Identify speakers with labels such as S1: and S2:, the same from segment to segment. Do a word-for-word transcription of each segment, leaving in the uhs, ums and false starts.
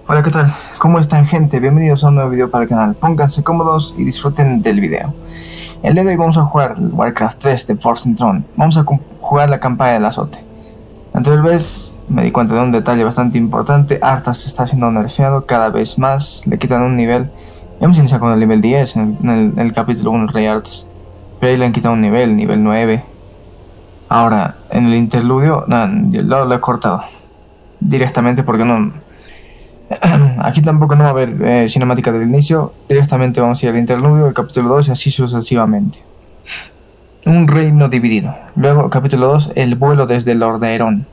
S1: Hola, ¿qué tal? ¿Cómo están, gente? Bienvenidos a un nuevo video para el canal. Pónganse cómodos y disfruten del video. El día de hoy vamos a jugar Warcraft tres de Forsaken Throne. Vamos a jugar la campaña del azote. La anterior vez me di cuenta de un detalle bastante importante. Arthas se está haciendo nerfeado cada vez más. Le quitan un nivel. Hemos iniciado con el nivel diez en el, en el, en el capítulo uno Rey Arthas. Pero ahí le han quitado un nivel, nivel nueve. Ahora, en el interludio, no, lo, lo he cortado directamente porque no... Aquí tampoco no va a haber eh, cinemática del inicio. Directamente vamos a ir al interludio, el capítulo dos y así sucesivamente. Un reino dividido. Luego, capítulo dos, el vuelo desde Lordaeron.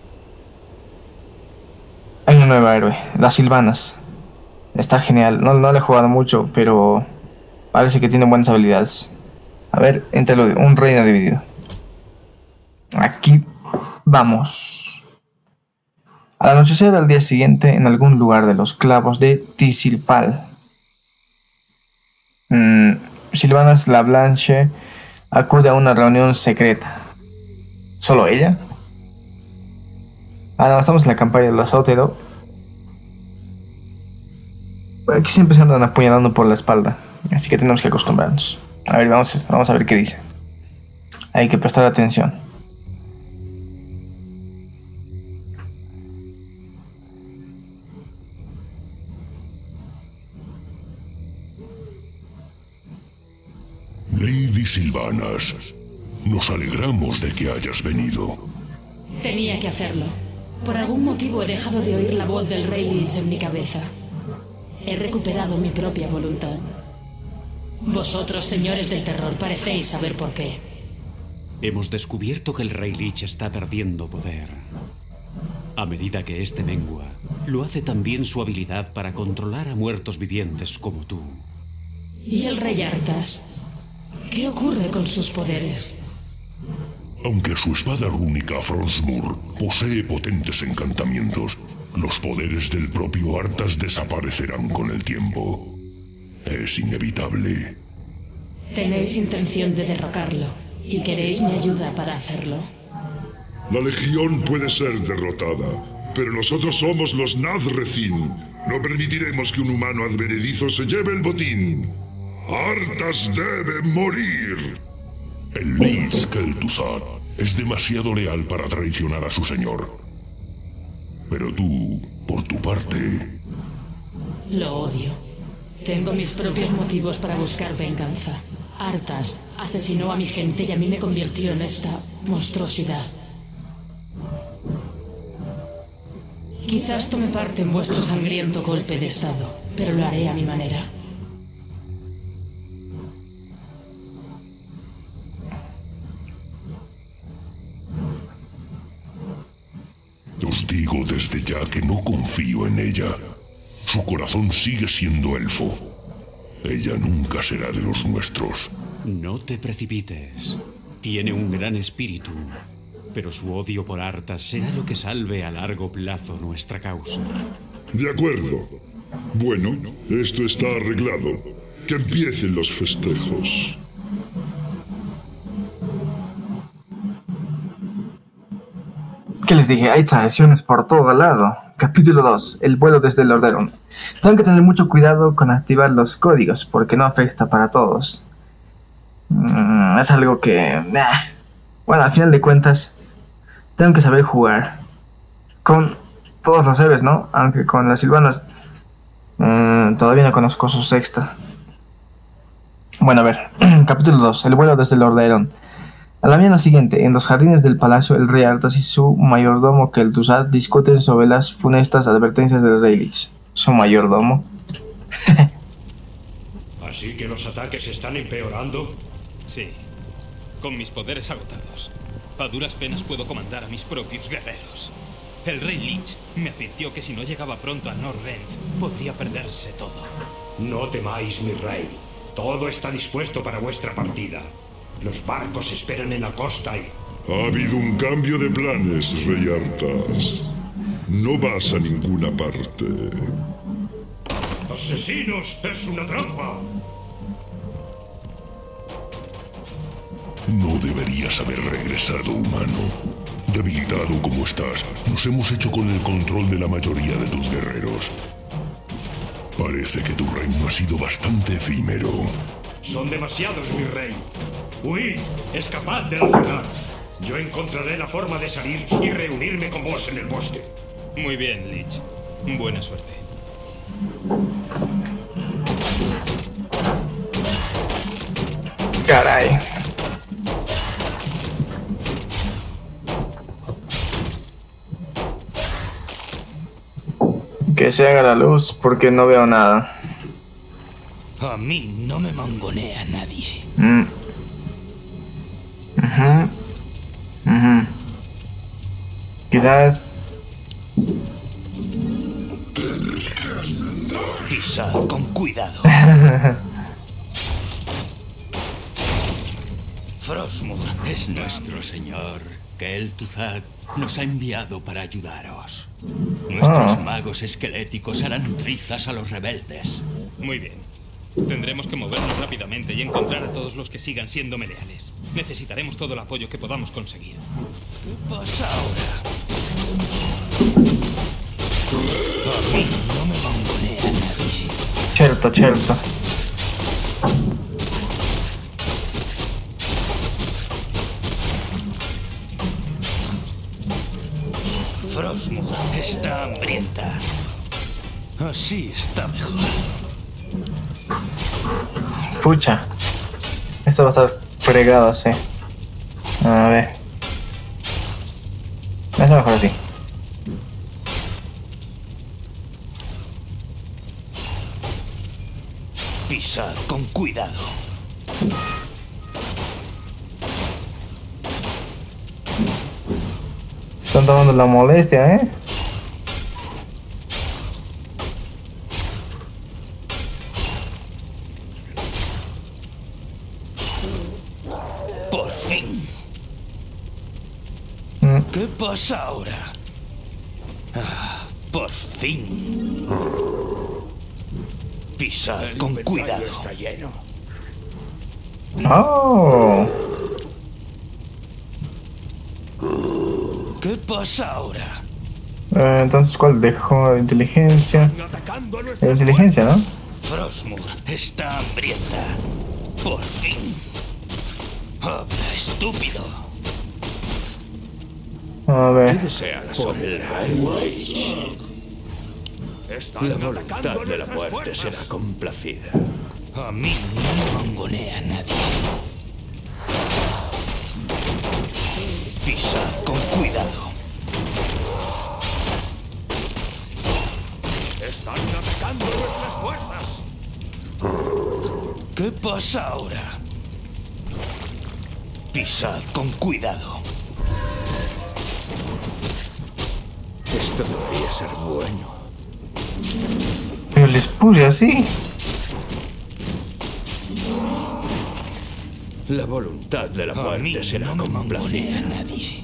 S1: Hay una nueva héroe, las Sylvanas. Está genial, no, no le he jugado mucho, pero parece que tiene buenas habilidades. A ver, interludio, un reino dividido. Aquí vamos. Al anochecer al día siguiente, en algún lugar de los clavos de Tisilfal, mm, Sylvanas la Blanche acude a una reunión secreta. ¿Solo ella? Ah, no, estamos en la campaña del azotero. Aquí siempre se andan apuñalando por la espalda, así que tenemos que acostumbrarnos. A ver, vamos, vamos a ver qué dice. Hay que prestar atención.
S2: Lady Sylvanas, nos alegramos de que hayas venido.
S3: Tenía que hacerlo. Por algún motivo he dejado de oír la voz del Rey Lich en mi cabeza. He recuperado mi propia voluntad. Vosotros, señores del terror, parecéis saber por qué.
S4: Hemos descubierto que el Rey Lich está perdiendo poder. A medida que este mengua, lo hace también su habilidad para controlar a muertos vivientes como tú.
S3: ¿Y el Rey Arthas? ¿Qué ocurre con sus poderes?
S2: Aunque su espada rúnica Frostmourne posee potentes encantamientos, los poderes del propio Arthas desaparecerán con el tiempo. Es inevitable.
S3: Tenéis intención de derrocarlo, y queréis mi ayuda para hacerlo.
S5: La Legión puede ser derrotada, pero nosotros somos los Nazrethim. No permitiremos que un humano advenedizo se lleve el botín. Arthas debe morir.
S2: El Lich Kel'Thuzad es demasiado leal para traicionar a su señor. Pero tú, por tu parte...
S3: Lo odio. Tengo mis propios motivos para buscar venganza. Arthas asesinó a mi gente y a mí me convirtió en esta monstruosidad. Quizás tome parte en vuestro sangriento golpe de estado, pero lo haré a mi manera.
S2: Os digo desde ya que no confío en ella. Su corazón sigue siendo elfo. Ella nunca será de los nuestros.
S4: No te precipites. Tiene un gran espíritu, pero su odio por Arthas será lo que salve a largo plazo nuestra causa.
S5: De acuerdo. Bueno, esto está arreglado. Que empiecen los festejos.
S1: ¿Qué les dije? Hay traiciones por todo lado. Capítulo dos. El vuelo desde Lordaeron. Tengo que tener mucho cuidado con activar los códigos porque no afecta para todos. Mm, es algo que... Nah. Bueno, al final de cuentas, tengo que saber jugar. Con todos los héroes, ¿no? Aunque con las Sylvanas mm, todavía no conozco su sexta. Bueno, a ver. Capítulo dos. El vuelo desde Lordaeron. A la mañana siguiente, en los jardines del palacio, el rey Arthas y su mayordomo Kel'Thuzad discuten sobre las funestas advertencias del rey Lich. ¿Su mayordomo?
S6: ¿Así que los ataques están empeorando?
S7: Sí, con mis poderes agotados. A duras penas puedo comandar a mis propios guerreros. El rey Lich me advirtió que si no llegaba pronto a Northrend, podría perderse todo.
S6: No temáis, mi rey. Todo está dispuesto para vuestra partida. Los barcos esperan en la costa y...
S5: Ha habido un cambio de planes, Rey Arthas. No vas a ninguna parte.
S6: ¡Asesinos! ¡Es una trampa!
S2: No deberías haber regresado, humano. Debilitado como estás, nos hemos hecho con el control de la mayoría de tus guerreros. Parece que tu reino ha sido bastante efímero.
S6: Son demasiados, mi rey. Huid, escapad de la ciudad. Yo encontraré la forma de salir y reunirme con vos en el bosque.
S7: Muy bien, Lich. Buena suerte.
S1: Caray. Que se haga la luz porque no veo nada.
S8: A mí no me mangonea nadie.
S1: Mm. Uh-huh. Uh-huh. Quizás...
S8: Pisad con cuidado. Frostmour es nuestro señor. Kel'Thuzad nos ha enviado para ayudaros. Nuestros
S1: Ah.
S8: magos esqueléticos harán trizas a los rebeldes.
S7: Muy bien. Tendremos que movernos rápidamente y encontrar a todos los que sigan siéndome leales. Necesitaremos todo el apoyo que podamos conseguir.
S8: ¿Qué pasa ahora? A mí no me mangonea nadie.
S1: Certo, certo.
S8: Frostmour está hambrienta. Así está mejor.
S1: Pucha. Esto va a estar fregado, sí. A ver. Está mejor así.
S8: Pisad con cuidado.
S1: Se están tomando la molestia, ¿eh?
S8: Por fin.
S1: Mm.
S8: ¿Qué pasa ahora? Ah, por fin. Pisad con cuidado.
S6: Está lleno.
S1: Oh.
S8: ¿Qué pasa ahora?
S1: Eh, entonces, ¿cuál dejó? Inteligencia.
S6: Atacando a
S1: La
S6: nuestras
S1: inteligencia, ¿no?
S8: Frostmour está hambrienta. Por fin. Habla, estúpido.
S1: A ver.
S6: desea la sombra. La voluntad de la muerte será complacida.
S8: A mí no me mangonea nadie. Pisad con cuidado.
S6: Están atacando nuestras fuerzas.
S8: ¿Qué pasa ahora? Pisad con cuidado.
S6: Esto debería ser bueno.
S1: Pero les puse así.
S6: La voluntad de la
S8: A mí
S6: muerte será
S8: no me mangonea
S6: complacida.
S8: nadie.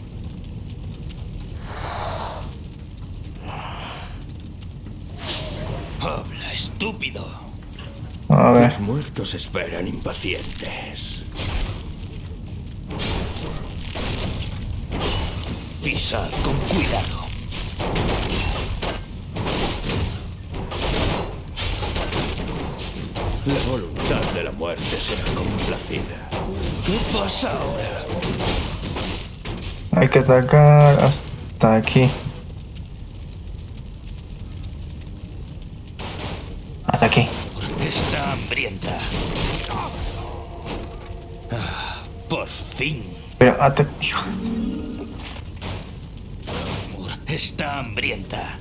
S8: Habla, estúpido.
S1: A ver.
S6: Los muertos esperan impacientes.
S8: Pisad con cuidado.
S6: La voluntad de la muerte será complacida.
S8: ¿Qué pasa ahora?
S1: Hay que atacar hasta aquí. Hasta aquí.
S8: Está hambrienta. Ah, por fin.
S1: Pero hasta... Hijo de esto.
S8: Frostmour está hambrienta.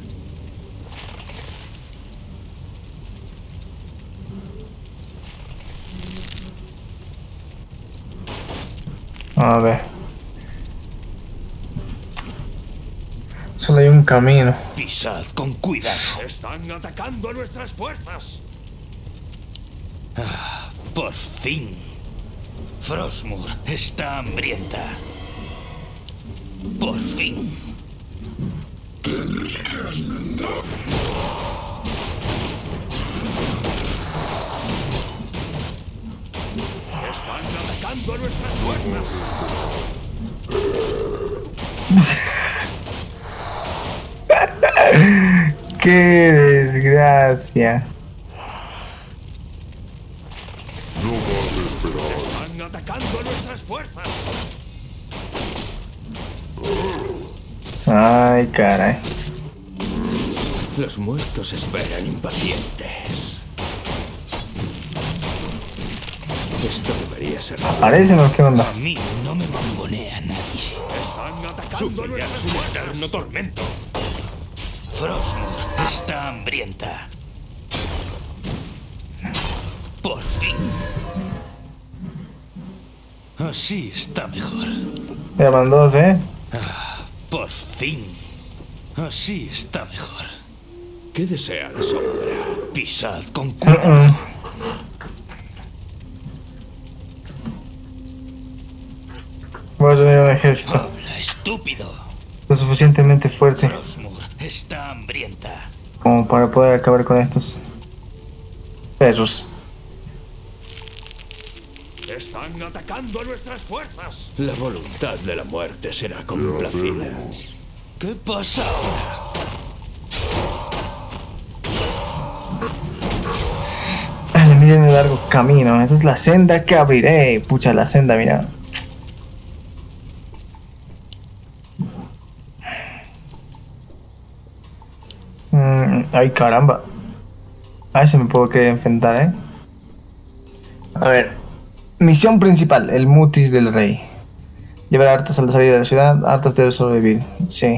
S1: A ver. Solo hay un camino.
S8: Pisad con cuidado.
S6: Están atacando a nuestras fuerzas.
S8: Ah, por fin. Frostmour está hambrienta. Por fin.
S6: Están atacando a nuestras fuerzas.
S1: ¡Qué desgracia!
S6: atacando a nuestras fuerzas.
S1: Ay, caray.
S6: Los muertos esperan impacientes. Esto debería ser...
S1: ¿Aparecen o qué onda?
S8: A mí no me mangonea nadie.
S6: Están atacando a nuestras fuerzas. Un eterno tormento.
S8: Frostmourne está hambrienta. Por fin. Así está mejor.
S1: Ya van dos, ¿eh?
S8: Ah, por fin. Así está mejor.
S6: ¿Qué desea la sombra?
S8: Pisad con
S1: Uh
S8: cuidado.
S1: -uh. Voy a tener un ejército
S8: Habla, estúpido.
S1: lo suficientemente fuerte
S8: Frostmourne está hambrienta.
S1: como para poder acabar con estos perros.
S6: Están atacando a nuestras fuerzas. La voluntad de la muerte será complacida.
S8: ¿Qué pasa ahora?
S1: Ay, miren el largo camino. Esta es la senda que abriré. Pucha, la senda, mira. Mm, ay, caramba. Ay, se me puedo querer enfrentar, ¿eh? A ver. Misión principal. El mutis del rey. Llevar a Arthas a la salida de la ciudad. Arthas debe sobrevivir. Sí.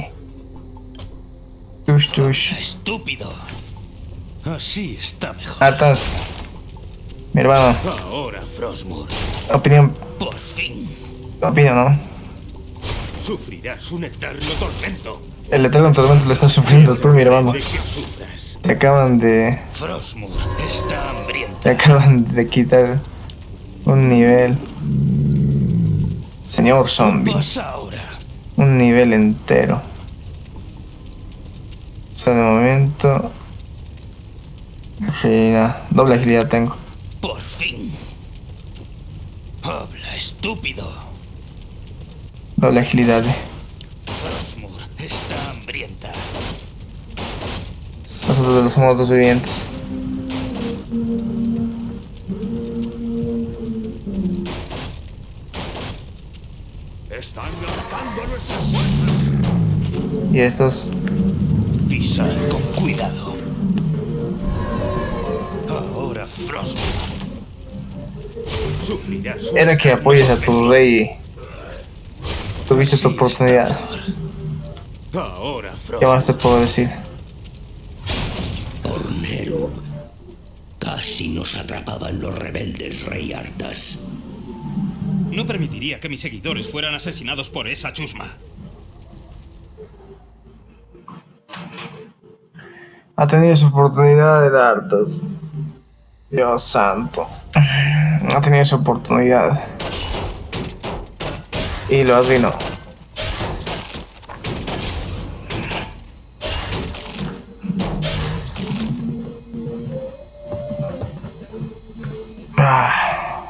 S1: Tush, tush.
S8: Estúpido. Así está mejor.
S1: Arthas. Mi hermano.
S6: Ahora, Frostmourne.
S1: Opinión.
S8: Por fin.
S1: Opinión, ¿no?
S6: Sufrirás un eterno tormento.
S1: El eterno tormento lo estás sufriendo tú, mi hermano.
S6: De que sufras.
S1: Te acaban de...
S8: Frostmourne está hambrienta.
S1: Te acaban de quitar un nivel. Señor
S8: ¿Qué
S1: zombie.
S8: pasa ahora?
S1: Un nivel entero. O sea, de momento... Agilidad. Doble agilidad tengo.
S8: Por fin. Habla, estúpido.
S1: Doble agilidad.
S8: Frostmourne está hambrienta.
S1: Nosotros de los muertos vivientes.
S6: Están atacando a nuestras fuerzas.
S1: Y estos...
S8: Pisad con cuidado. Ahora, Frostmourne.
S6: Sufrirás un
S1: Era que apoyes a tu rey. Tuviste tu oportunidad.
S6: Ahora,
S1: ¿Qué
S6: Frostmourne.
S1: más te puedo decir?
S9: Hornero. Casi nos atrapaban los rebeldes, Rey Arthas.
S7: No permitiría que mis seguidores fueran asesinados por esa chusma.
S1: Ha tenido su oportunidad de Arthas. Dios santo. Ha tenido su oportunidad. Y lo arruinó. Ah,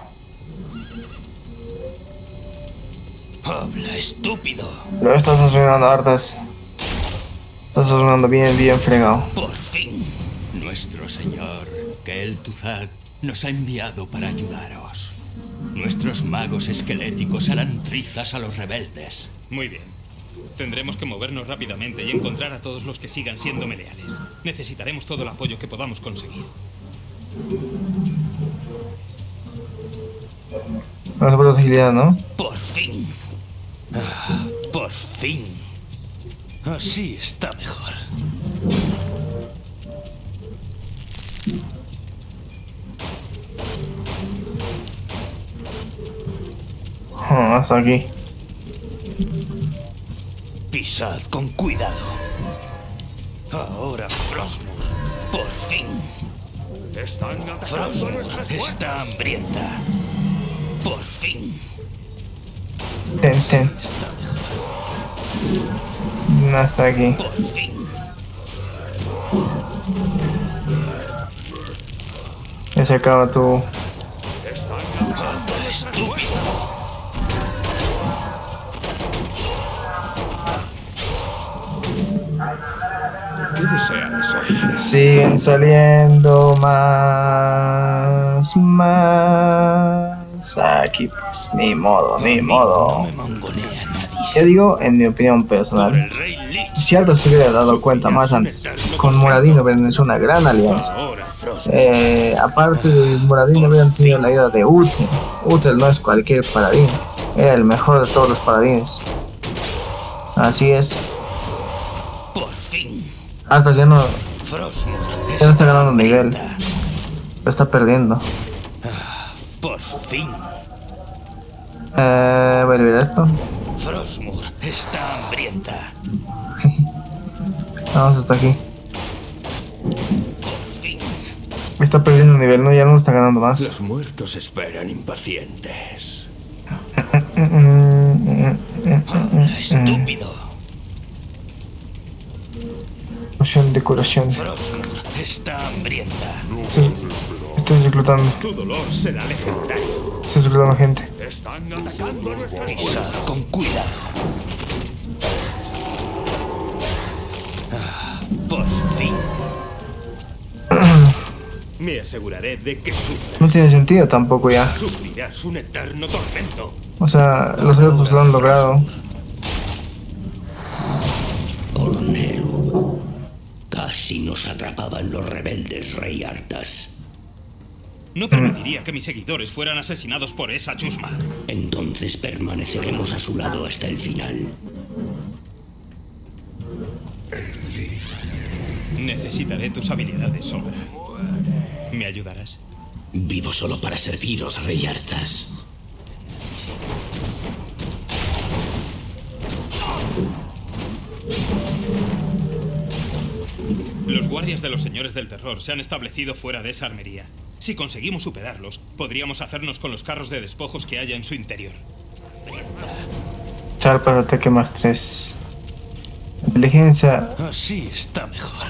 S8: Habla, estúpido.
S1: lo estás arruinando, Arthas. Estás arruinando bien, bien fregado.
S8: Por fin.
S10: Nuestro señor, Kel'Thuzad, nos ha enviado para ayudaros. Nuestros magos esqueléticos harán trizas a los rebeldes.
S7: Muy bien. Tendremos que movernos rápidamente y encontrar a todos los que sigan siéndome leales. Necesitaremos todo el apoyo que podamos conseguir.
S1: Vamos por la agilidad, ¿no?
S8: Por fin. Ah, por fin. Así está mejor.
S1: Ah, hasta aquí.
S8: Pisad con cuidado. Ahora, Frostmourne. Por fin.
S6: Están atacando a
S8: Frostmourne
S6: nuestras fuerzas.
S8: está hambrienta. Por fin.
S1: Ten, ten.
S8: Está mejor.
S1: Hasta aquí.
S8: Por fin.
S1: Ya se acaba tu...
S6: Están atacando a
S8: Habla,
S6: nuestras
S8: estúpido.
S6: fuerzas. ¿Qué desea eso?
S1: Siguen saliendo más, más, Aquí pues, ni modo, ni modo.
S9: No me mangonea nadie.
S1: Ya digo, en mi opinión personal, si Arthas se hubiera dado cuenta más antes, con Moradin hubieran hecho una gran alianza. Eh, aparte de Moradin hubieran tenido la ayuda de Uther. Uther no es cualquier paladín, era el mejor de todos los paladines. Así es.
S9: Por fin.
S1: Arthas ya no,
S9: Frostmourne
S1: ya no está ganando nivel, lo está perdiendo.
S9: Por fin.
S1: Eh, voy a olvidar esto.
S9: Frostmourne está hambrienta.
S1: Vamos hasta aquí.
S9: Por fin.
S1: Está perdiendo nivel, no, ya no está ganando más.
S9: Los muertos esperan impacientes. Estúpido.
S1: Poción de curación.
S9: Frostmourne está hambrienta.
S1: Estoy, estoy reclutando.
S6: Tu dolor será legendario.
S1: Estoy reclutando gente.
S6: Están atacando a nuestra
S9: Pisad con cuidado. Ah, por fin.
S6: Me aseguraré de que sufras.
S1: No tiene sentido tampoco ya.
S6: Sufrirás un eterno tormento.
S1: O sea, los elfos lo han logrado.
S9: Hornero. Casi nos atrapaban los rebeldes, Rey Arthas.
S7: No permitiría que mis seguidores fueran asesinados por esa chusma.
S9: Entonces permaneceremos a su lado hasta el final.
S7: Necesitaré tus habilidades, Sombra. ¿Me ayudarás?
S9: Vivo solo para serviros, Rey Arthas.
S7: Los guardias de los señores del terror se han establecido fuera de esa armería. Si conseguimos superarlos, podríamos hacernos con los carros de despojos que haya en su interior.
S1: Charpas de ataque más tres. Inteligencia.
S9: Así está mejor.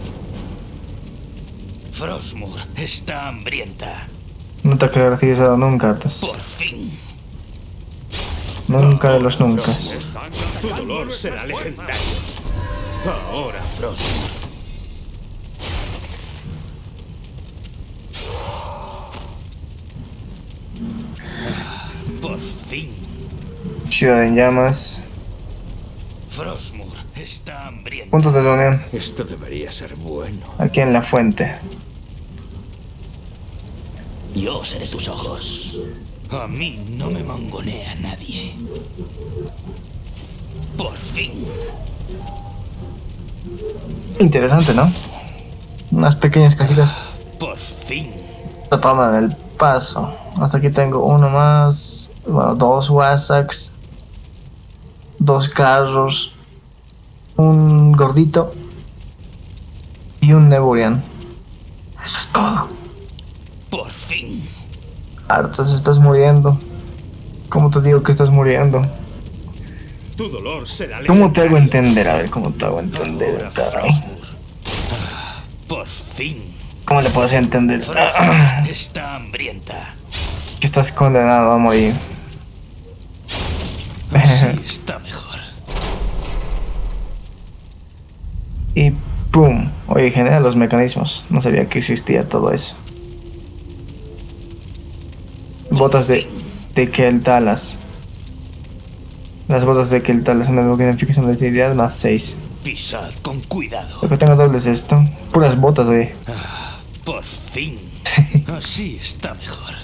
S9: Frostmourne está hambrienta.
S1: No te ha recibido nunca, Arthas.
S9: Por fin.
S1: Nunca de los nunca.
S6: Tu dolor será legendario. Ahora, Frostmourne.
S9: Por fin.
S1: Ciudad en llamas.
S9: Frostmourne está hambrienta.
S1: Puntos de reunión.
S9: Esto debería ser bueno.
S1: Aquí en la fuente.
S9: Yo seré tus ojos. A mí no me mangonea nadie. Por fin.
S1: Interesante, ¿no? Unas pequeñas cajitas.
S9: Por fin.
S1: Tapama del paso. Hasta aquí tengo uno más. Bueno, dos Wasaks. Dos carros. Un gordito. Y un Neburian. Eso es todo.
S9: Por fin.
S1: Arthas, estás muriendo. ¿Cómo te digo que estás muriendo?
S6: Tu dolor será
S1: ¿Cómo te hago entender? A ver, ¿cómo te hago entender, caray?
S9: Por fin.
S1: ¿Cómo le puedo hacer entender?
S9: Está hambrienta.
S1: Que estás condenado a morir.
S9: Así está mejor.
S1: Y ¡pum! Oye, genera los mecanismos. No sabía que existía todo eso. Botas de, de Keltalas. Las botas de Keltalas son una bonificación de debilidad más seis.
S9: Pisad con cuidado.
S1: Lo que tengo doble es esto. Puras botas, oye.
S9: Ah, por fin. Así está mejor.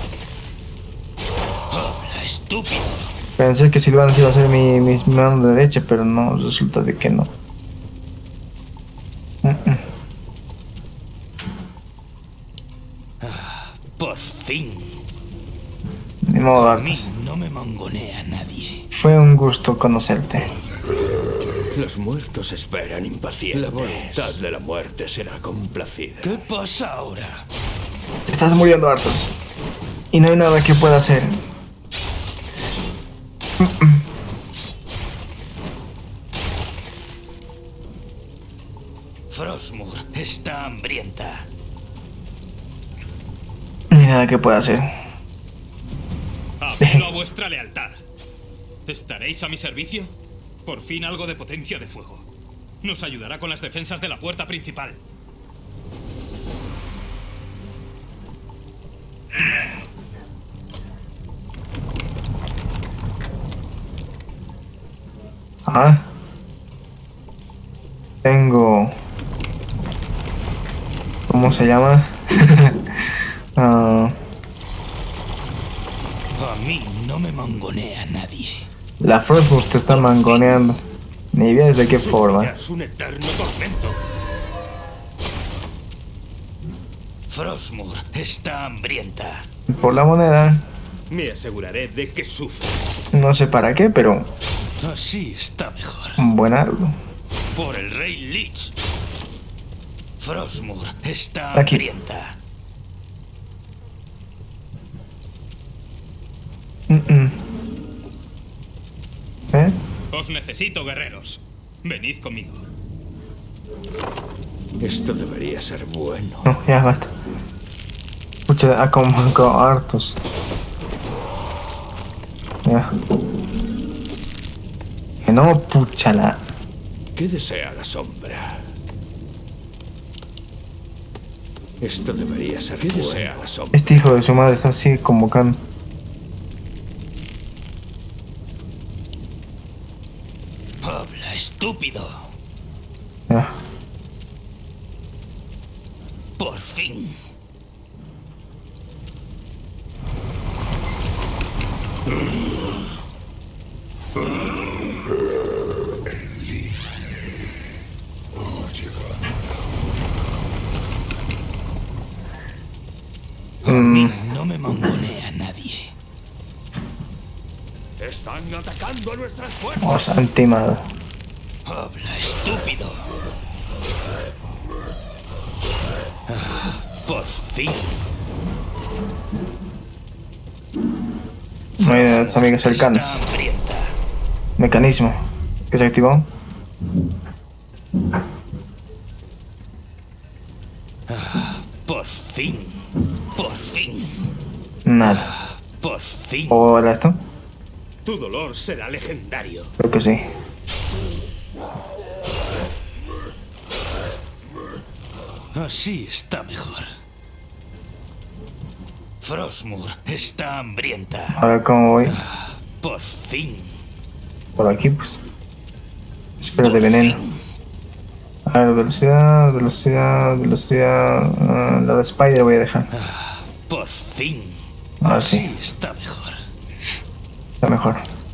S9: Habla, estúpido.
S1: Pensé que Silvana iba a ser mi, mi mano derecha, pero no, resulta de que no. Mm -mm.
S9: Ah, por fin.
S1: Ni modo,
S9: A mí
S1: Arthas.
S9: no me mangonea nadie.
S1: Fue un gusto conocerte.
S9: Los muertos esperan impacientes. La voluntad de la muerte será complacida. ¿Qué pasa ahora?
S1: Estás muriendo, Arthas. Y no hay nada que pueda hacer.
S9: Frostmourne está hambrienta.
S1: Ni nada que pueda hacer.
S7: Apelo a vuestra lealtad. ¿Estaréis a mi servicio? Por fin algo de potencia de fuego. Nos ayudará con las defensas de la puerta principal.
S1: Ajá. Tengo... ¿Cómo se llama? uh...
S9: A mí no me mangonea nadie.
S1: La Frostmourne te está mangoneando. Ni vienes de qué forma.
S9: Es un eterno tormento. Frostmourne está hambrienta.
S1: Por la moneda.
S9: Me aseguraré de que sufres.
S1: No sé para qué, pero...
S9: Así está mejor.
S1: Buenardo.
S9: Por el Rey Lich. Frostmourne está
S1: Aquí.
S9: hambrienta.
S1: Mm -mm. ¿Eh?
S7: Os necesito, guerreros. Venid conmigo.
S9: Esto debería ser bueno.
S1: No, ya basta. Pucha, ha como con hartos. Ya. Que no, puchala.
S9: ¿Qué desea la sombra? Esto debería ser ¿Qué bueno. desea la sombra?
S1: Este hijo de su madre está así convocando.
S9: Habla, estúpido.
S1: Ya.
S9: Por fin. A mí no me mangonea nadie. Están atacando a nuestras fuerzas.
S1: Os han timado.
S9: Habla, estúpido. Ah, por fin.
S1: No hay de los amigos cercanos. Mecanismo. ¿Qué se activó?
S9: Ah, por fin. Por fin.
S1: Nada.
S9: Ah, por fin.
S1: ¿O era esto?
S9: Tu dolor será legendario.
S1: Creo que sí.
S9: Así está mejor. Frostmourne está hambrienta.
S1: Ahora cómo voy.
S9: Ah, por fin.
S1: Por aquí pues. Espera de veneno. A ver, velocidad, velocidad, velocidad. Uh, la de Spider voy a dejar.
S9: Ah, por fin.
S1: Ahora
S9: Así
S1: sí.
S9: está mejor.
S1: Está mejor.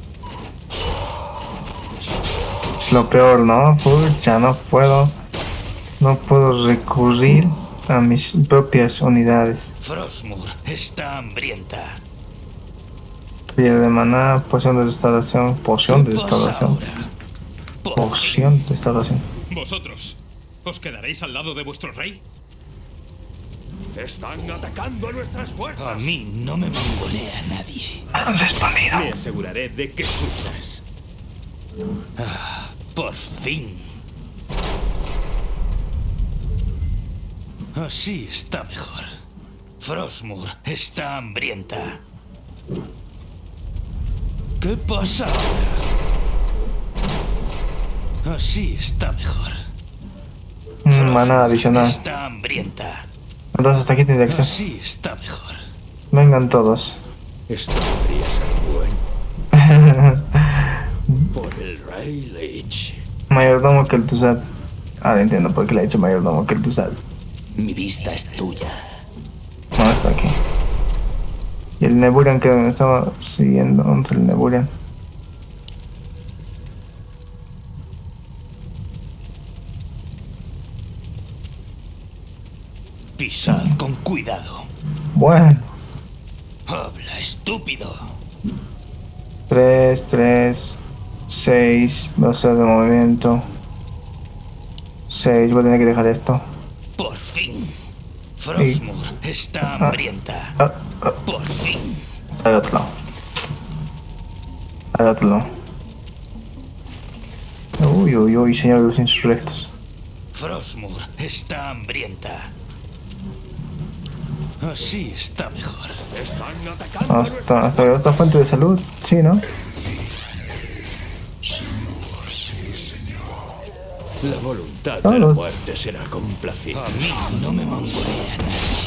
S1: Es lo peor, ¿no? Pucha, no puedo. No puedo recurrir a mis propias unidades.
S9: Frostmourne está hambrienta.
S1: Piel de maná, poción de restauración, poción de restauración. Poción de restauración.
S7: ¿Vosotros os quedaréis al lado de vuestro rey?
S9: Están atacando a nuestras fuerzas. A mí no me mangonea nadie.
S1: Han respondido.
S9: Me aseguraré de que sufras. Ah, por fin. Así está mejor. Frostmourne está hambrienta. ¿Qué pasa ahora? Así está mejor.
S1: Mm, maná adicional.
S9: Está hambrienta.
S1: Entonces hasta aquí tiene que ser.
S9: Así está mejor.
S1: Vengan todos.
S9: Esto debería ser bueno. Por el Rey Lich.
S1: Mayordomo Kel'Thuzad. Ahora entiendo por qué le he dicho mayordomo Kel'Thuzad.
S9: Mi vista es tuya.
S1: No, está aquí. Y el Neburian que me estaba siguiendo. ¿Dónde está el Neburian?
S9: Pisad con cuidado.
S1: Bueno.
S9: Habla, estúpido.
S1: tres, tres, seis. Velocidad de movimiento. seis. Voy a tener que dejar esto.
S9: Por fin. Frostmourne está hambrienta.
S1: Ah, ah.
S9: Por fin.
S1: Al otro lado. Al otro lado. Uy, uy, uy, señor de los insurrectos.
S9: Frostmourne está hambrienta. Así está mejor. Están atacando.
S1: Hasta, hasta otra fuente de salud, sí, ¿no?
S9: La voluntad de la muerte será complacida. A mí no me mangonea nadie.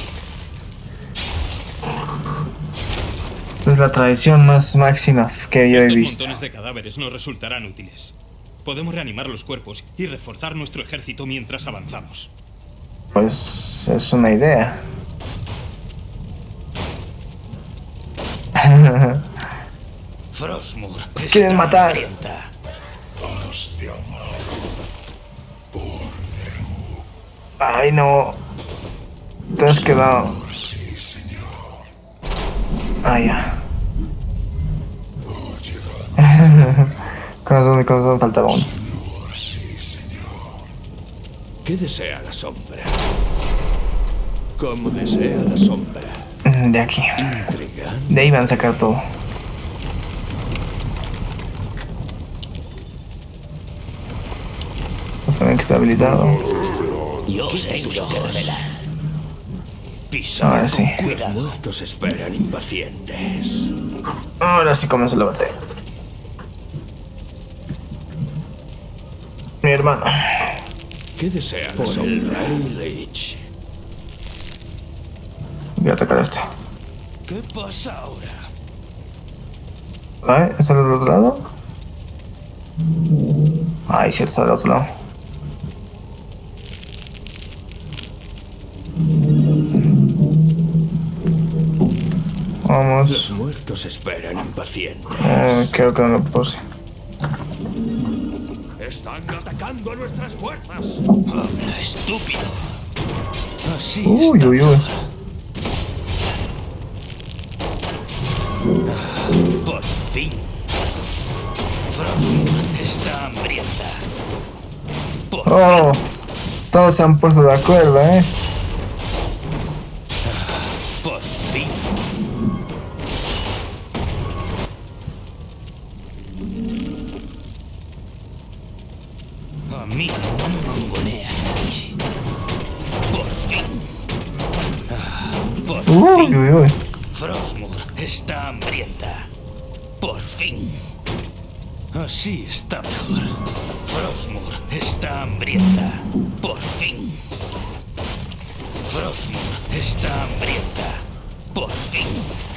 S1: Es la tradición más máxima que yo he
S7: Estos
S1: visto.
S7: montones de cadáveres no resultarán útiles. Podemos reanimar los cuerpos y reforzar nuestro ejército mientras avanzamos.
S1: Pues es una idea.
S10: Frostmourne
S1: Nos quieren matar.
S10: Hambrienta.
S1: Ay, no. Te has quedado. Ah, ya. Con razón, con razón faltaba uno.
S9: ¿Qué desea la sombra? ¿Cómo desea la sombra?
S1: De aquí.
S9: Intrigante.
S1: De ahí van a sacar todo. Pues también que está habilitado.
S10: Yo tengo que revelar.
S1: Ahora sí.
S10: Cuidado.
S9: Los muertos esperan impacientes.
S1: Ahora sí comienza la batalla. Mi hermano.
S9: ¿Qué desea la sombra? El Rey Lich.
S1: Voy a atacar a este.
S10: ¿Qué pasa ahora?
S1: ¿Vale? ¿Está del otro lado? Ay, cierto, está del otro lado. Vamos.
S9: Los muertos esperan impacientes.
S1: Eh, creo que no lo puse.
S10: Están atacando a nuestras fuerzas. Habla, estúpido. Así
S1: Uy,
S10: está
S1: uy, uy.
S10: Ah, por fin. Frostmourne está hambrienta. Por
S1: Oh, todos se han puesto de acuerdo, eh.
S10: Por fin. A mí no me mangonea nadie. Por fin. Ah, por
S1: Uy,
S10: fin.
S1: uy, uy.
S10: Frostmourne está hambrienta. Por fin. Así está mejor. Frostmourne está hambrienta. Por fin. Frostmourne está hambrienta. Por fin.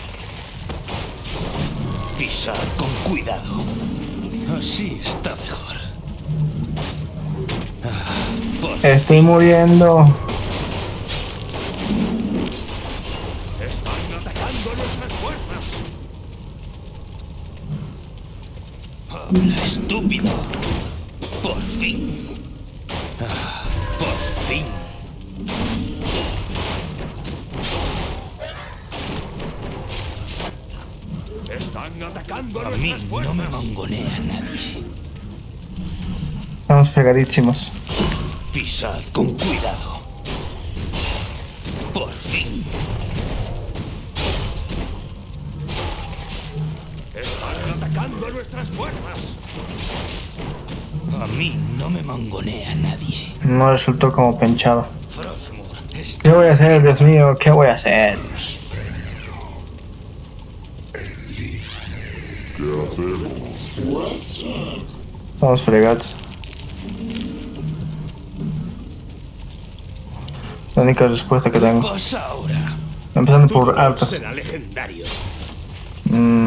S10: Pisar con cuidado. Así está mejor. Ah, por
S1: Estoy muriendo.
S10: Están atacando nuestras fuerzas. Habla, estúpido. Por fin. Ah, por fin. Están atacando a nuestras fuerzas. A mí no me mangonea nadie.
S1: Estamos fregadísimos.
S10: Pisad con cuidado. Por fin. Están atacando a nuestras fuerzas. A mí no me mangonea nadie.
S1: No resultó como pensaba.
S10: Frostmourne está...
S1: ¿Qué voy a hacer, Dios mío? ¿Qué voy a hacer?
S5: ¿Qué hacemos?
S1: Estamos fregados. La única respuesta que
S10: ¿Qué
S1: tengo.
S10: pasa ahora?
S1: Empezando
S10: Tu
S1: por
S10: robot
S1: altas.
S10: será legendario.
S1: Mm.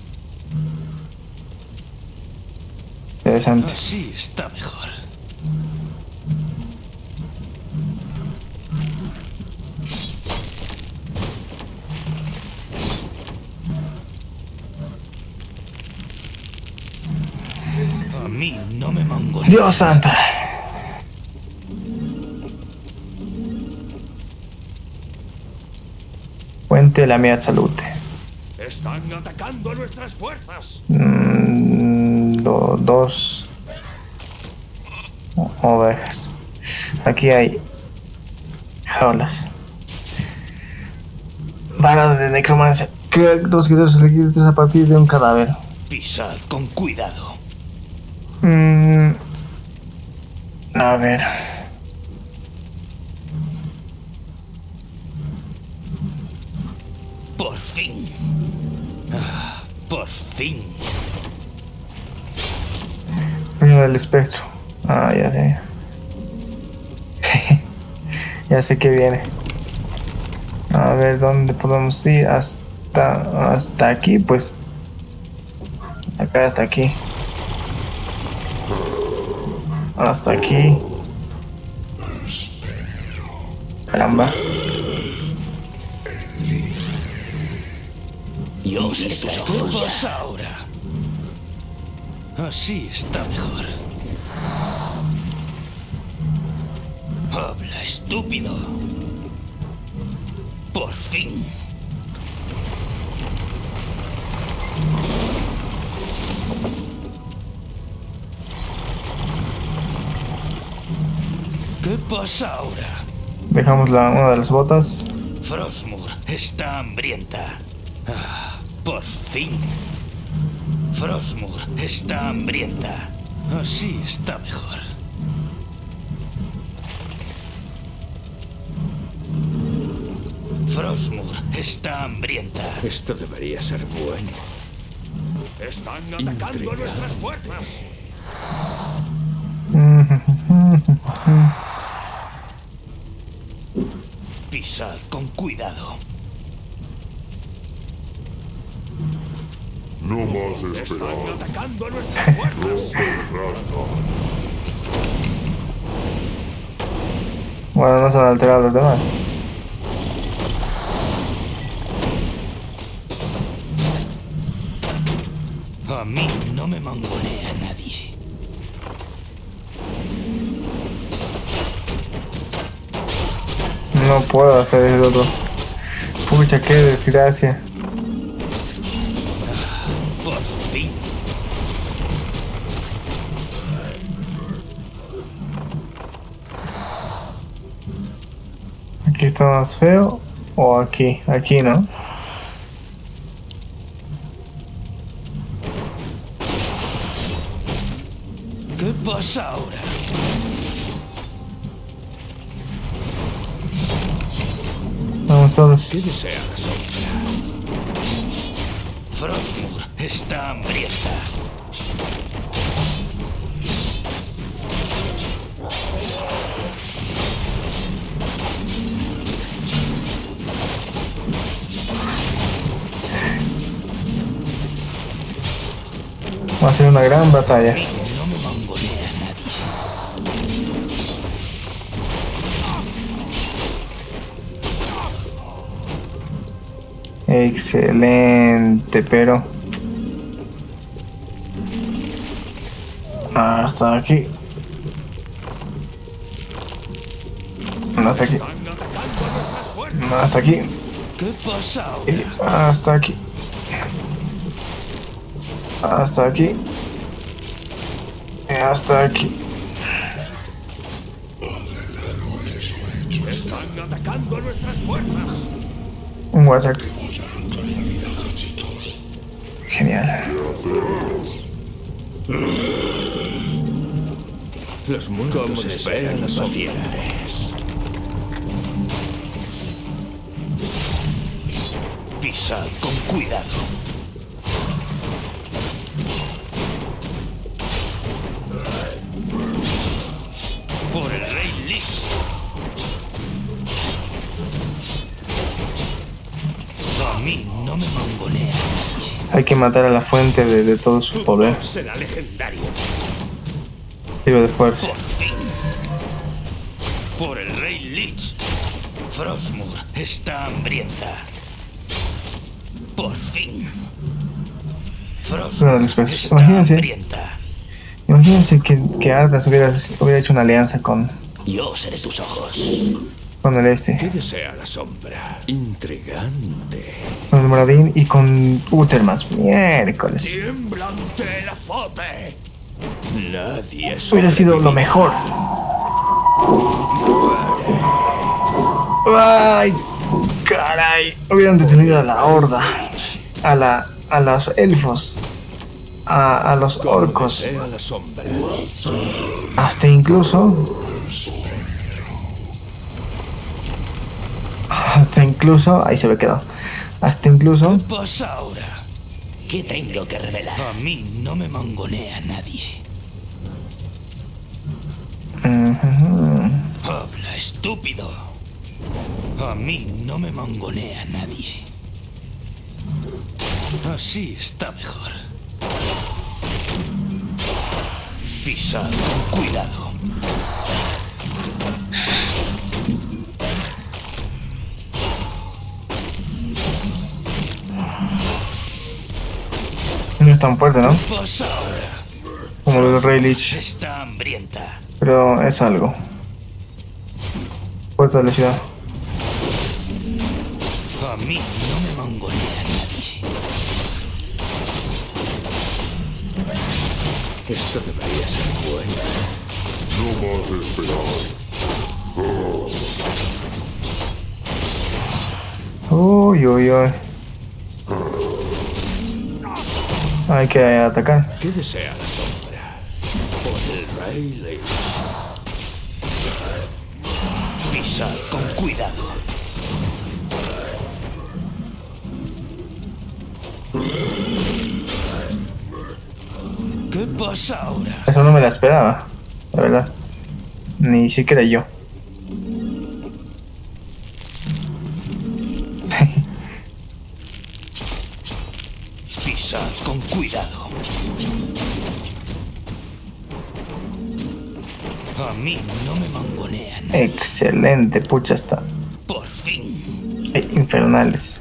S1: Interesante.
S10: Así está mejor. A mí no me mangonea.
S1: Dios santo. Puente de la mia salute.
S10: Están atacando a nuestras fuerzas.
S1: Mm, do- dos o- ovejas. Aquí hay jaulas. Vara de necromancia. Crea dos criaturas elegibles a partir de un cadáver.
S10: Pisad con cuidado.
S1: Mm, a ver.
S10: Por fin. Ah, por fin.
S1: Uno del espectro. Ah, ya sé. Ya sé que viene. A ver dónde podemos ir. Hasta, hasta aquí, pues. Acá hasta aquí. Hasta aquí. Caramba.
S9: Yo seré tus ojos. ¿Qué pasa ahora? Así está mejor. Habla, estúpido. Por fin. ¿Qué pasa ahora?
S1: Dejamos la, una de las botas.
S9: Frostmour está hambrienta. Ah, por fin. Frostmour está hambrienta. Así está mejor. Frostmour está hambrienta.
S10: Esto debería ser bueno.
S6: Están atacando a nuestras fuerzas.
S9: Pisad con cuidado.
S5: No más esperar.
S6: Están atacando a nuestras fuerzas.
S1: Bueno, no se han alterado los demás.
S9: A mí no me mangonea nadie.
S1: No puedo hacer el otro. Pucha, qué desgracia.
S9: Por fin.
S1: Aquí está más feo. O aquí, aquí no.
S9: ¿Qué pasa ahora?
S1: Vamos todos.
S10: ¿Qué desea la sombra?
S9: Frostmour está hambrienta.
S1: Va a ser una gran batalla.
S9: No me mangonea nadie.
S1: Excelente, pero hasta aquí. No, hasta aquí. No, hasta aquí.
S9: ¿Qué pasa ahora?
S1: Y hasta aquí. Hasta aquí. Y hasta aquí.
S6: Están atacando a nuestras fuerzas.
S1: Un WhatsApp. Genial.
S10: Los muertos esperan las sombras.
S9: Pisad con cuidado. Por el rey Lich. A mí no me mangonea nadie.
S1: Hay que matar a la fuente de, de todo su poder.
S6: Será legendario.
S1: Digo, de fuerza.
S9: Por fin. Por el rey Lich. Frostmour está hambrienta. Por fin.
S1: Una de
S9: Frostmour
S1: las cosas.
S9: está
S1: Imagínense.
S9: hambrienta.
S1: Imagínense que, que Arthas hubiera, hubiera hecho una alianza con,
S9: Yo seré tus ojos.
S1: con el este.
S10: ¿Qué desea la sombra? Intrigante.
S1: Con el Moradin y con Uthermas. Miércoles.
S6: Tiembla ante el azote.
S10: Nadie
S1: Hubiera sido lo mejor. Ay, caray. Hubieran detenido a la horda. A la, a los elfos. A, a los orcos.
S10: Desea la sombra.
S1: Hasta incluso. Hasta incluso. Ahí se me quedó. Hasta incluso.
S9: ¿Qué pasa ahora?
S11: ¿Qué tengo que revelar?
S9: A mí no me mangonea nadie.
S1: Uh-huh.
S9: Habla, estúpido. A mí no me mangonea nadie. Así está mejor. Pisad con cuidado.
S1: No es tan fuerte, ¿no?
S11: ¿Qué pasa ahora?
S1: Como el Rey Lich.
S11: Está hambrienta.
S1: Pero es algo. Fuerza de la ciudad.
S11: A mí no me mangonea nadie.
S9: Esto debería ser bueno.
S5: No más esperar.
S1: Uy, uy, uy. Hay que atacar.
S9: ¿Qué desea la sombra? Por el Rey Lich.
S11: Pisad con cuidado. ¿Qué pasa ahora?
S1: Eso no me la esperaba, la verdad. Ni siquiera yo.
S11: Pisad con cuidado. A mí no me mangonea nadie.
S1: Excelente, pucha está.
S11: Por fin.
S1: Eh, infernales.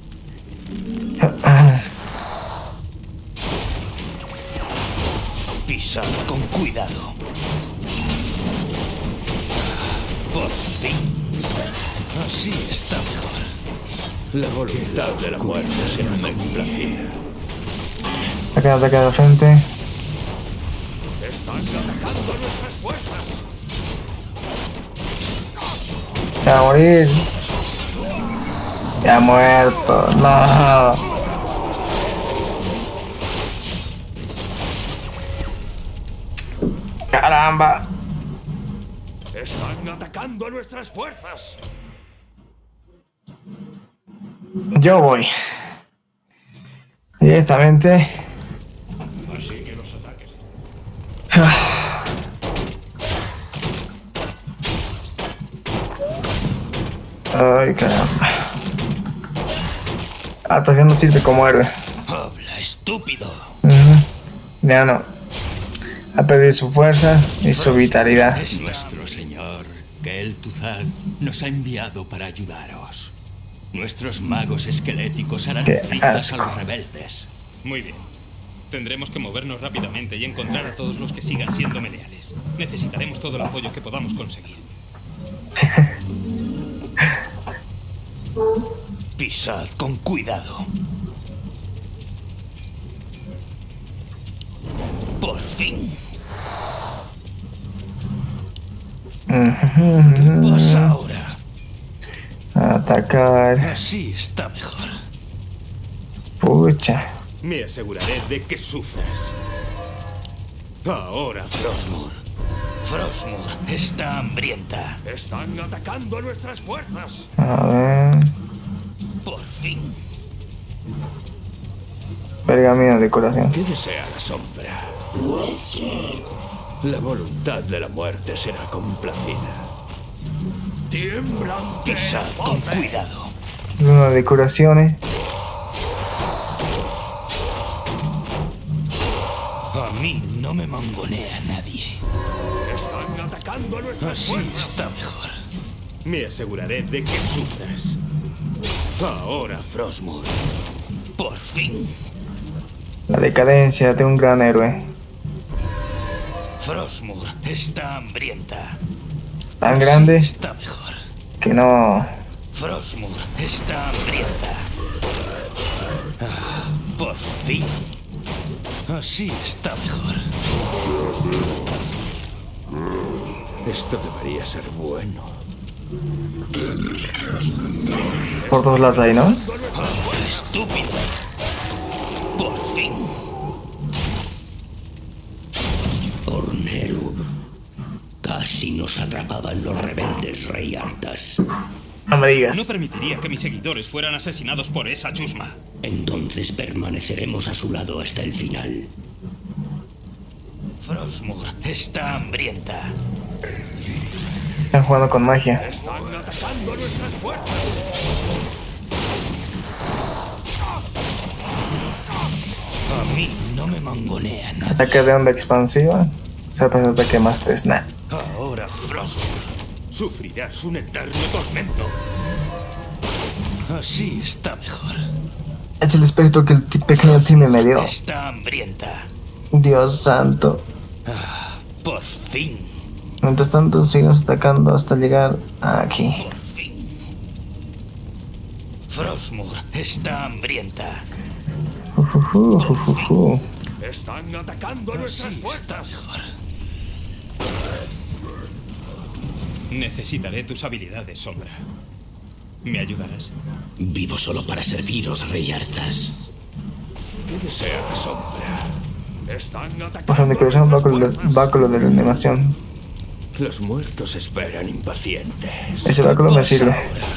S11: Pisad con cuidado. Por fin. Así está mejor.
S9: La voluntad de la muerte será complacida.
S1: Acá, ataca de frente.
S6: Están atacando nuestras fuerzas.
S1: Ya va a morir. Ya ha muerto. No. Caramba.
S6: Están atacando a nuestras fuerzas.
S1: Yo voy. Directamente.
S6: Así que los ataques.
S1: Ay, caramba. Hasta no sirve como héroe.
S11: Habla, estúpido.
S1: Uh-huh. Ya no. Ha perdido su fuerza y su vitalidad.
S10: Nuestro Señor, Kel Tuzad, nos ha enviado para ayudaros. Nuestros magos esqueléticos harán
S1: Qué
S10: trizas a
S1: asco.
S10: los rebeldes.
S7: Muy bien. Tendremos que movernos rápidamente y encontrar a todos los que sigan siéndome leales. Necesitaremos todo el apoyo que podamos conseguir.
S11: Pisad con cuidado. Por fin. ¿Qué pasa ahora?
S1: Atacar.
S11: Así está mejor.
S1: Pucha.
S6: Me aseguraré de que sufras. Ahora,
S11: Frostmourne. Frostmourne está hambrienta.
S6: están atacando a nuestras fuerzas.
S1: A ver.
S11: Por fin.
S1: Pergamino de decoración.
S9: ¿Qué desea la sombra? La voluntad de la muerte será complacida.
S6: Tiemblan.
S11: Pisad con cuidado.
S1: Luna de decoraciones.
S11: A mí no me mangonea nadie.
S6: Están atacando a nuestras
S11: Así
S6: fuerzas.
S11: está mejor.
S6: Me aseguraré de que sufras. Ahora,
S11: Frostmourne. Por fin.
S1: La decadencia de un gran héroe.
S11: Frostmourne está hambrienta.
S1: Tan grande
S11: Está mejor.
S1: que no.
S11: Frostmourne está hambrienta. Ah, por fin. Así está mejor.
S9: Esto debería ser bueno.
S1: Por todos lados ahí, ¿no?
S11: Ah, estúpido. Por fin.
S12: Orneru. Casi nos atrapaban los rebeldes, Rey Arthas.
S1: No me digas.
S7: No permitiría que mis seguidores fueran asesinados por esa chusma.
S12: Entonces permaneceremos a su lado hasta el final.
S11: Frostmourne está hambrienta.
S1: Están jugando con magia.
S6: están atacando a nuestras fuerzas.
S11: A mí no me mangonea nada.
S1: Ataque de onda expansiva. Se el ataque más tres. Nah.
S9: Frostmour, sufrirás un eterno tormento. Así está mejor.
S1: Es el espectro que el pequeño Timmy me dio.
S9: Está hambrienta.
S1: Dios santo.
S9: Ah, por fin.
S1: Mientras tanto, seguimos atacando hasta llegar aquí.
S9: Por fin. Frostmour está hambrienta.
S1: Uh, uh, uh, uh, uh, uh.
S9: Están atacando a nuestras fuerzas.
S7: Necesitaré tus habilidades, Sombra. ¿Me ayudarás?
S12: Vivo solo para serviros, Rey Arthas.
S9: ¿Qué desea la Sombra? Están
S1: Por
S9: atacando
S1: mi corazón va con, el báculo de la animación.
S9: Los muertos esperan impacientes.
S1: Ese báculo me sirve.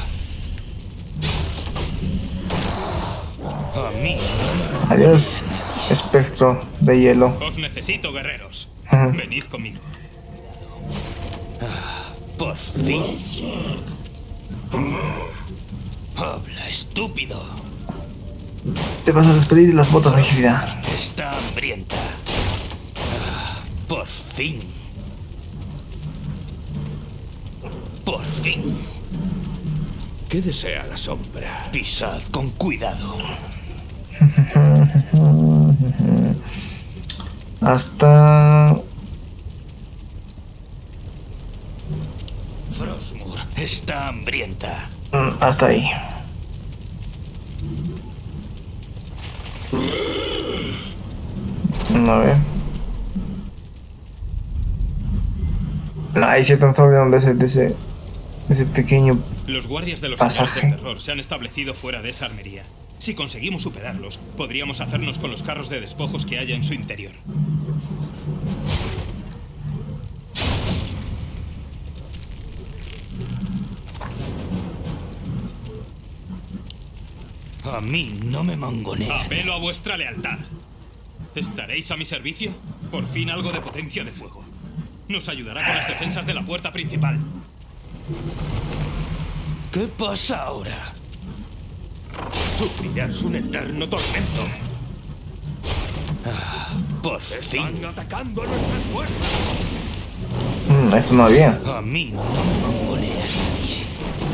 S9: A mí.
S1: Adiós, espectro de hielo.
S7: Os necesito, guerreros.
S1: Ujú.
S7: Venid conmigo.
S9: Ah, por fin. Habla, estúpido.
S1: Te vas a despedir de las botas de agilidad.
S9: Está hambrienta. Ah, por fin. Por fin. ¿Qué desea la Sombra? Pisad con cuidado.
S1: Hasta...
S9: Frostmour está hambrienta.
S1: Hasta ahí. A ver. Ay, cierto, me estaba olvidando de ese, de ese, de ese pequeño
S7: Los guardias de los
S1: pasaje.
S7: señores del terror se han establecido fuera de esa armería. Si conseguimos superarlos, podríamos hacernos con los carros de despojos que haya en su interior.
S9: A mí no me mangonean.
S7: Apelo a vuestra lealtad. ¿Estaréis a mi servicio? Por fin algo de potencia de fuego. Nos ayudará con las defensas de la puerta principal.
S9: ¿Qué pasa ahora? Sufrirás un eterno tormento. Ah, por fin. Están atacando a nuestras fuerzas.
S1: Mm, eso no había.
S9: A mí no me mangonea nadie.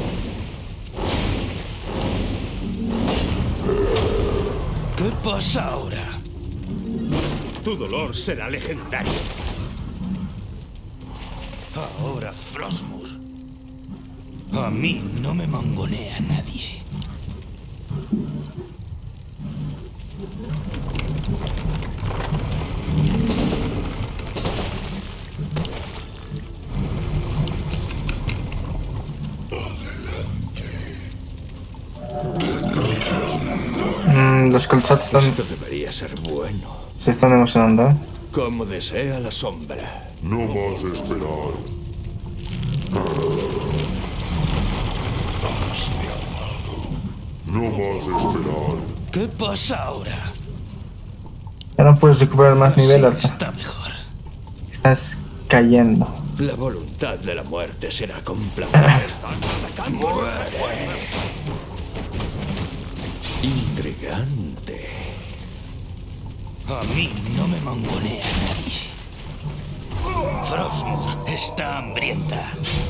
S9: ¿Qué pasa ahora? Tu dolor será legendario. Ahora, Frostmour. A mí no me mangonea nadie.
S1: Mm, los colzados están...
S9: Esto debería ser bueno.
S1: Se están emocionando, ¿eh?
S9: Como desea la Sombra.
S5: No más esperar. No más esperar.
S9: ¿Qué pasa ahora?
S1: Ya no puedes recuperar más nivel, Arta.
S9: Está mejor.
S1: Estás cayendo.
S9: La voluntad de la muerte será complacida. Están atacando nuestras fuerzas. Intrigante. A mí no me mangonea nadie. Frostmour está hambrienta.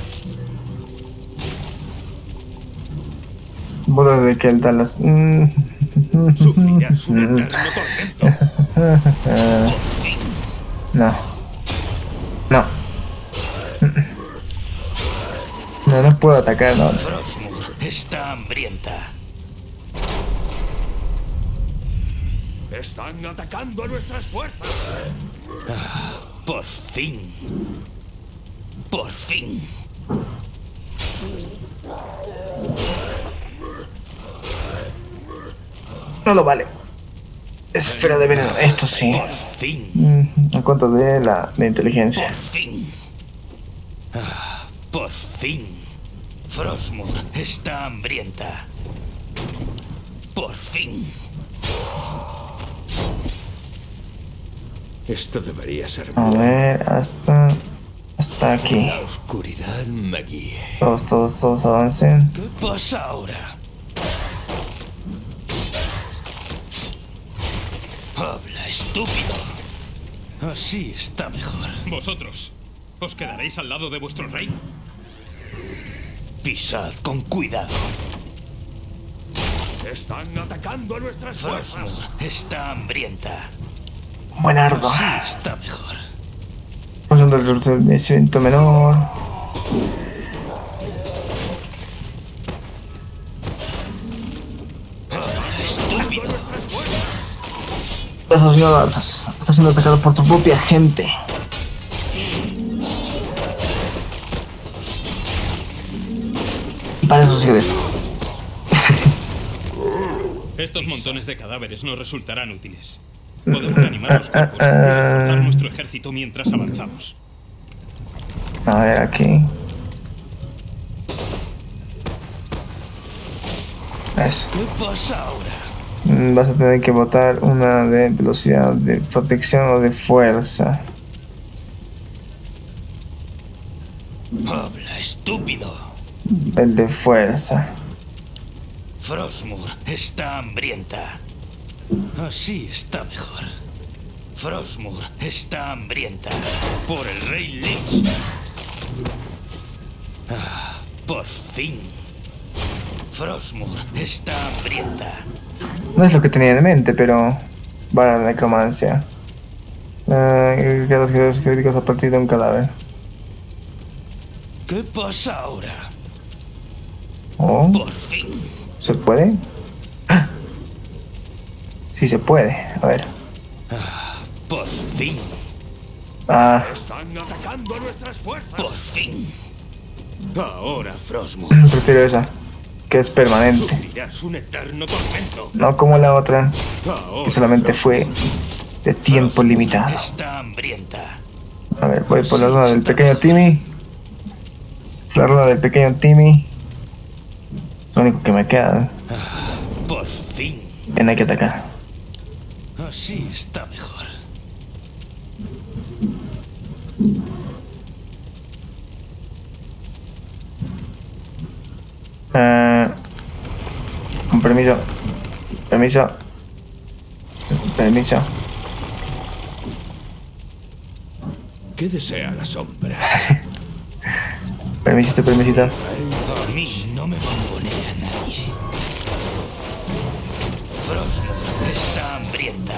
S1: Boda de que el Dallas. Mm.
S9: Sufrirás un eterno tormento. Por fin.
S1: No. No. No, no puedo atacar, no.
S9: Frostmour está hambrienta. Están atacando a nuestras fuerzas. Ah, por fin. Por fin.
S1: No lo vale. Esfera de veneno, esto sí.
S9: Por fin.
S1: Mm, en cuanto de la de inteligencia.
S9: Por fin. Ah, por fin. Frostmour está hambrienta. Por fin. Esto debería ser
S1: A
S9: bueno.
S1: ver, hasta... Hasta aquí.
S9: La oscuridad me guíe.
S1: Todos, todos, todos avancen.
S9: ¿Qué pasa ahora? Habla, estúpido. Así está mejor.
S7: Vosotros, ¿Os quedaréis al lado de vuestro rey?
S11: Pisad con cuidado. Están atacando a nuestras fuerzas. Está hambrienta.
S1: Buenardo.
S11: Sí, está mejor.
S1: Pasando el reconocimiento menor.
S11: Estúpido.
S1: Estás haciendo hartas. Estás siendo atacado por tu propia gente. Y para eso sirve esto.
S7: Estos montones de cadáveres nos resultarán útiles. Podemos reanimar los cuerpos y reforzar nuestro ejército mientras avanzamos.
S1: A ver, aquí. Eso.
S11: ¿Qué pasa ahora?
S1: Vas a tener que botar una de velocidad, de protección o de fuerza.
S11: Habla, estúpido.
S1: El de fuerza.
S11: Frostmour está hambrienta. Así está mejor. Frostmour está hambrienta. Por el Rey Lich. Ah, por fin. Frostmour está hambrienta.
S1: No es lo que tenía en mente, pero... Vara de necromancia. Uh, que los guerreros críticos a partir de un cadáver.
S11: ¿Qué pasa ahora?
S1: Oh.
S11: Por fin.
S1: ¿Se puede? ¡Ah! Sí se puede. A ver.
S11: Ah, por fin.
S1: Ah.
S11: Están atacando a nuestras fuerzas. Por fin. Ahora, Frostmour.
S1: Prefiero esa, que es permanente.
S11: Sufrirás un eterno tormento.
S1: No como la otra,
S11: Ahora,
S1: que solamente fue de tiempo limitado.
S11: Está hambrienta.
S1: A ver, voy por la rueda del pequeño Timmy. Es la rueda del pequeño Timmy. Es lo único que me queda.
S11: Ah, por fin.
S1: Bien, hay que atacar.
S11: Así está mejor.
S1: Uh, con permiso. Permiso. Permiso.
S11: ¿Qué desea la sombra?
S1: Permisito, permisito.
S11: A mí no me bombonea nadie. Frostmour está hambrienta.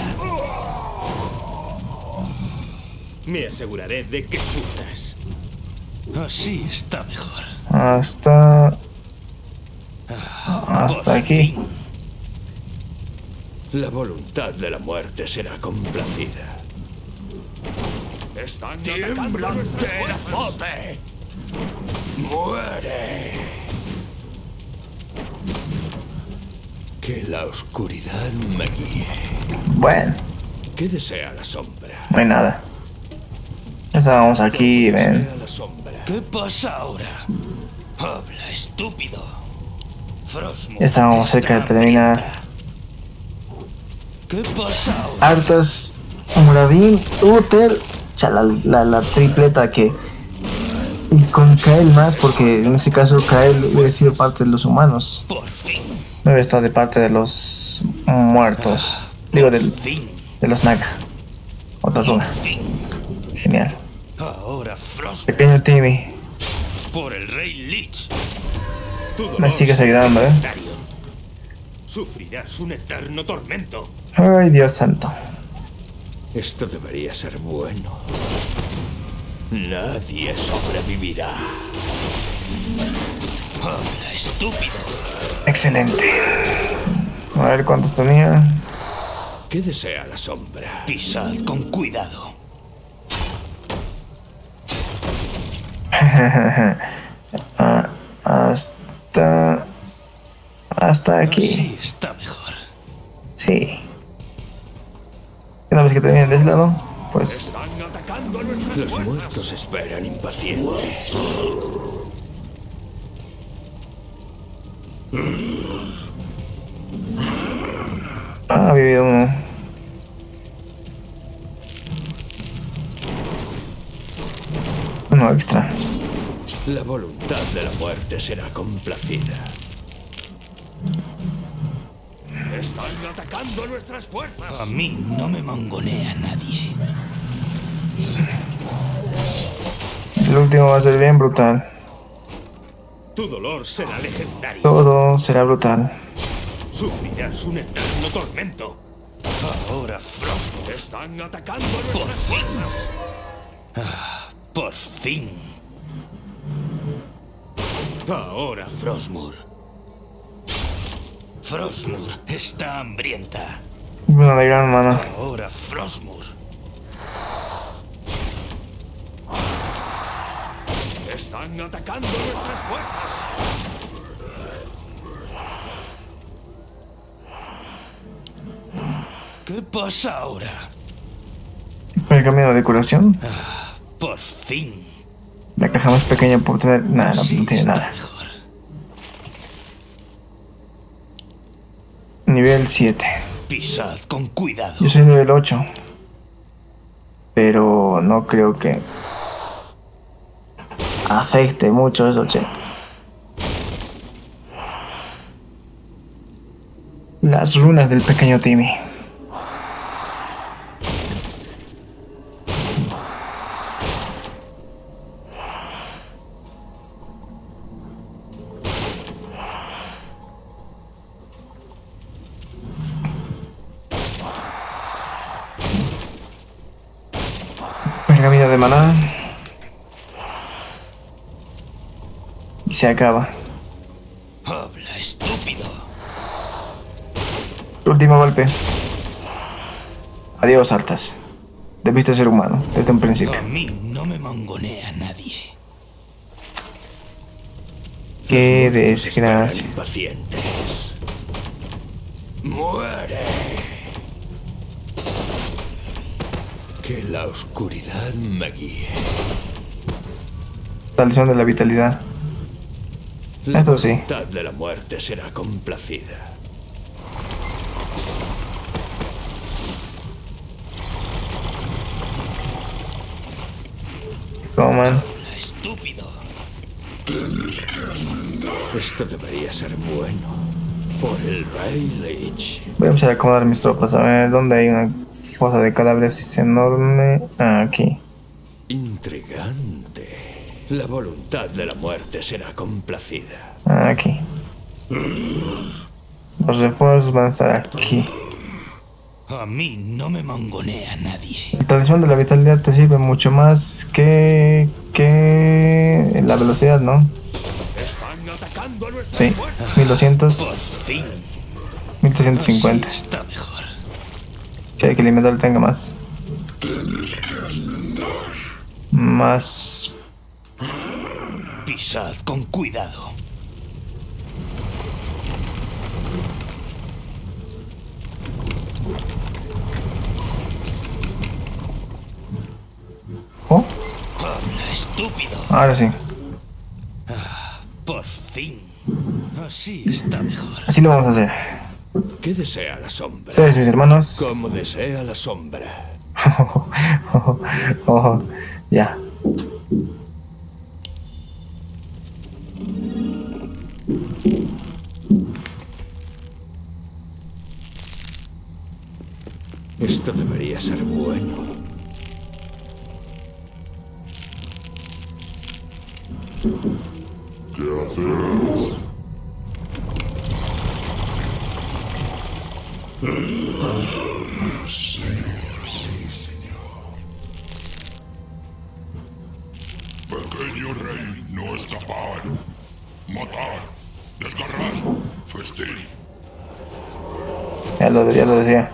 S11: Me aseguraré de que sufras. Así está mejor.
S1: Hasta... Hasta aquí.
S11: La voluntad de la muerte será complacida. Están ¡Tiemblante el azote! ¡Muere! Que la oscuridad me guíe.
S1: Bueno.
S11: ¿Qué desea la sombra?
S1: No hay nada. Ya estábamos aquí, ven.
S11: ¿Qué pasa ahora? Habla, estúpido. Frostmour.
S1: Ya estábamos cerca de terminar.
S11: ¿Qué pasa ahora?
S1: Arthas, Muradin, Uther, la, la, la tripleta que... Y con Kael más, porque en ese caso Kael hubiera sido parte de los humanos.
S11: Por fin.
S1: No hubiera estado de parte de los muertos. Digo, del, de los Naga. Otra runa. Genial.
S11: Ahora Frost.
S1: Pequeño Timmy.
S11: Por el Rey Lich.
S1: Me sigues ayudando, eh.
S11: Sufrirás un eterno tormento.
S1: Ay, Dios santo.
S11: Esto debería ser bueno. Nadie sobrevivirá. Habla, estúpido.
S1: Excelente. A ver cuántos tenía.
S11: ¿Qué desea la sombra? Pisad con cuidado.
S1: ah, hasta... Hasta aquí.
S11: Sí, está mejor.
S1: Sí. Una vez que terminen de ese lado, pues...
S11: Los muertos esperan impacientes.
S1: Ah, ha vivido uno. Uno extra.
S11: La voluntad de la muerte será complacida. Están atacando nuestras fuerzas. A mí no me mangonea nadie.
S1: El último va a ser bien brutal.
S6: Tu dolor será legendario.
S1: Todo será brutal.
S6: Sufrirás un eterno tormento. Ahora, Frostmour, están atacando a nuestras fuerzas. Ah, por fin. Ahora, Frostmour. Frostmour está hambrienta.
S1: Bueno, de gran mano.
S6: Ahora, Frostmour. Están atacando nuestras fuerzas. ¿Qué pasa ahora?
S1: El camino de curación.
S6: Ah, por fin.
S1: La caja más pequeña puede tener. Nada, no, no tiene nada.
S6: Mejor.
S1: Nivel siete.
S6: Pisad con cuidado.
S1: Yo soy nivel ocho. Pero no creo que afecte mucho eso, che. Las runas del pequeño Timmy. Pergamino de maná. Y se acaba.
S6: Habla, estúpido.
S1: Último golpe. Adiós, Arthas. Debiste ser humano desde un principio.
S6: A mí no me mangonea nadie.
S1: Qué desgracia.
S6: Impacientes. Muere.
S9: Que la oscuridad me guíe.
S1: Talismán de la vitalidad.
S9: La
S1: Esto sí.
S9: voluntad de la muerte será complacida.
S1: Coman.
S6: Estúpido.
S9: Esto debería ser bueno. Por el Rey Lich.
S1: Voy a empezar a acomodar mis tropas. A ver, ¿dónde hay una fosa de cadáveres enorme? Ah, aquí.
S9: Intrigante. La voluntad de la muerte será complacida.
S1: Ah, aquí. Los refuerzos van a estar aquí.
S6: A mí no me mangonea nadie.
S1: El talismán de la vitalidad te sirve mucho más que... que... la velocidad, ¿no?
S6: Están atacando a nuestras
S1: Sí,
S6: fuerzas.
S1: mil doscientos,
S6: Por fin.
S1: mil trescientos cincuenta.
S6: Así está mejor.
S1: Si hay que el inventario tenga más. Más...
S6: Pisad con cuidado.
S1: Oh,
S6: Habla, estúpido.
S1: ahora sí.
S6: Por fin. Así está mejor.
S1: Así lo vamos a hacer.
S9: ¿Qué desea la sombra?
S1: Ustedes, mis hermanos.
S9: Como desea la sombra.
S1: Ojo, ojo, ojo. Ya.
S9: Esto debería ser bueno.
S5: ¿Qué hacemos?
S2: Señor, sí, señor.
S5: Pequeño rey, no escapar. Matar. Desgarrar. Festín.
S1: Ya lo, ya lo decía.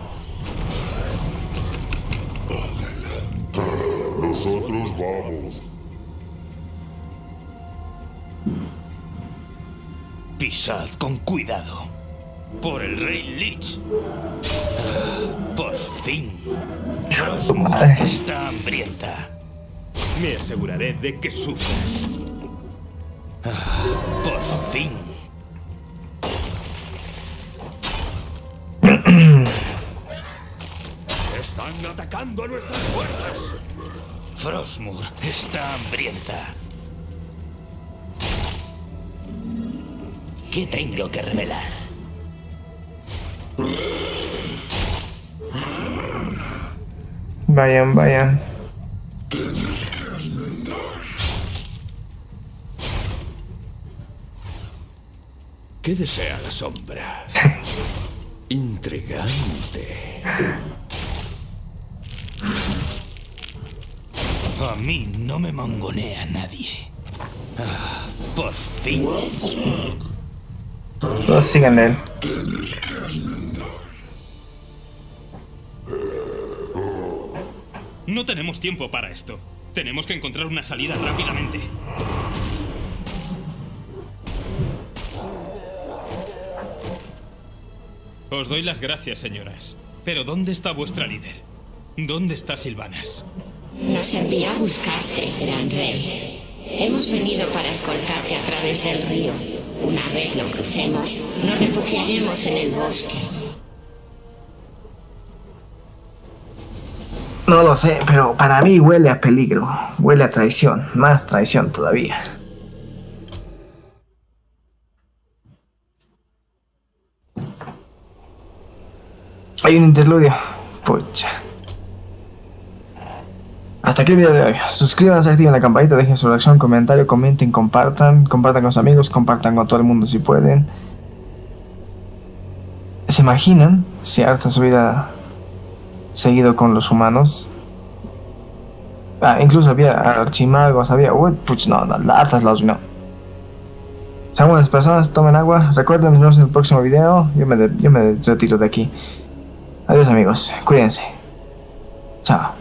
S5: Nosotros vamos.
S6: Pisad con cuidado. Por el Rey Lich. Ah, por fin. Frostmour
S1: madre.
S6: está hambrienta. Me aseguraré de que sufras. Ah, por fin. Están atacando a nuestras fuerzas. Frostmour está hambrienta.
S12: ¿Qué tengo que revelar?
S1: Vayan, vayan.
S9: ¿Qué desea la sombra? Intrigante.
S11: A mí no me mangonea nadie. Ah, por fin.
S1: Todos siguen de él.
S7: No tenemos tiempo para esto. Tenemos que encontrar una salida rápidamente. Os doy las gracias, señoras. Pero ¿dónde está vuestra líder? ¿Dónde está Sylvanas?
S13: Nos envió a buscarte, Gran Rey. Hemos venido para escoltarte a través del río. Una vez lo crucemos, nos refugiaremos en el bosque.
S1: No lo sé, pero para mí huele a peligro. Huele a traición. Más traición todavía. Hay un interludio. Pucha. Hasta aquí el video de hoy. Suscríbanse, activen la campanita, dejen su reacción, comentario, comenten, compartan. Compartan con sus amigos, compartan con todo el mundo si pueden. ¿Se imaginan si Arthas hubiera seguido con los humanos? Ah, incluso había archimagos, había... Uy, puch, no, no, Arthas los no. Sean buenas personas, tomen agua. Recuerden, nos vemos en el próximo video. Yo me, de, yo me retiro de aquí. Adiós amigos, cuídense. Chao.